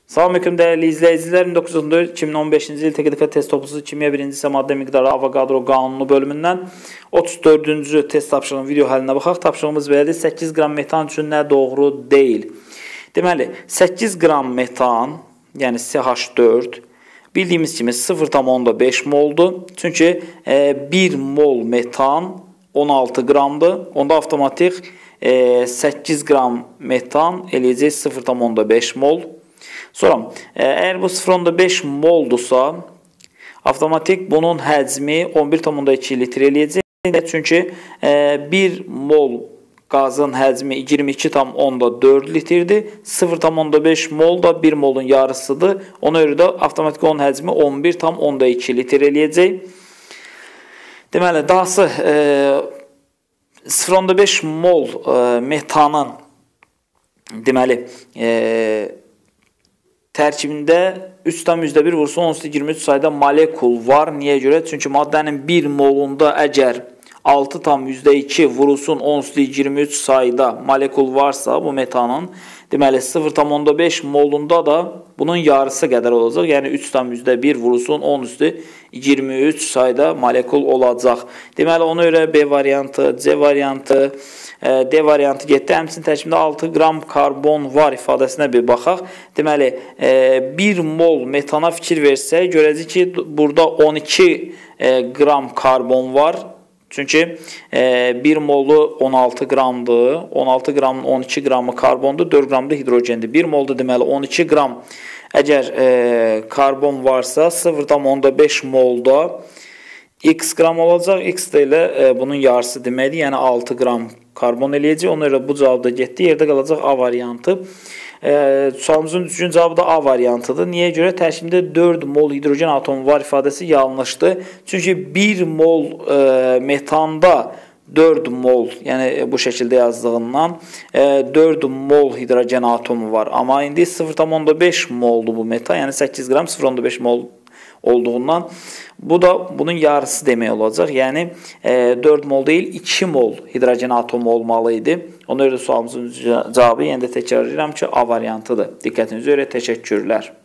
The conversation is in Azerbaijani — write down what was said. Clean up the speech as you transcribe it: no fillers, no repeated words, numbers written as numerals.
Salamünaleyküm dəyərli izləyicilər. 1914-2015-ci il TKDK test toplusu kimya 1-ci hissə maddə miqdarı Avogadro qanunu bölümündən 34-cü test tapşırığının video həlinə baxaq. Tapşırığımız belədir. 8 qram metan üçün nə doğru deyil? Deməli, 8 qram metan, yəni CH4 bildiyimiz kimi 0,5 moldur. Çünki 1 mol metan 16 qramdır. Onda avtomatik 8 qram metan eləyəcək 0,5 mol. Sonra, əgər bu 0,5 moldursa, avtomatik bunun həcmi 11,2 litr eləyəcək. Çünki 1 mol qazın həcmi 22,4 litrdir. 0,5 mol da 1 molun yarısıdır. Ona görə də avtomatik onun həcmi 11,2 litr eləyəcək. Deməli, dahası 0,5 mol metanın deməli tərkibində 3,1 vurulsun 10-23 sayda molekul var. Niyə görə? Çünki maddənin 1 molunda əgər 6,2 vurulsun 10-23 sayda molekul varsa bu metanın, deməli 0,5 molunda da bunun yarısı qədər olacaq. Yəni 3,1 vurulsun 10-23 sayda molekul olacaq. Deməli ona görə B variantı, C variantı, D variantı getdi. Həmçinin tərkibində 6 qram karbon var ifadəsinə bir baxaq. Deməli, 1 mol metana fikir versək, görəcək ki, burada 12 qram karbon var. Çünki 1 molu 16 qramdır. 16 qramın 12 qramı karbondur, 4 qram da hidrogendir. 1 molda deməli 12 qram əgər karbon varsa 0,5 molda x qram olacaq. X də ilə bunun yarısı deməkdir. Yəni 6 qram karbon eləyəcək. Ona görə bu cavabda getdi. Yerdə qalacaq A variantı. Sualımızın düzgün cavabı da A variantıdır. Niyə görə? Tərkibində 4 mol hidrogen atomu var ifadəsi yanlışdır. Çünki 1 mol metanda 4 mol, yəni bu şəkildə yazdığından 4 mol hidrogen atomu var. Amma indi 0,5 moldur bu metan, yəni 8 qram 0,5 mol olduğundan bu da bunun yarısı demək olacaq. Yəni 4 mol deyil 2 mol hidrogen atomu olmalı idi. Ona görə sualımızın cavabı yenə də təkrar edirəm ki, A variantıdır. Diqqətinizə görə təşəkkürlər.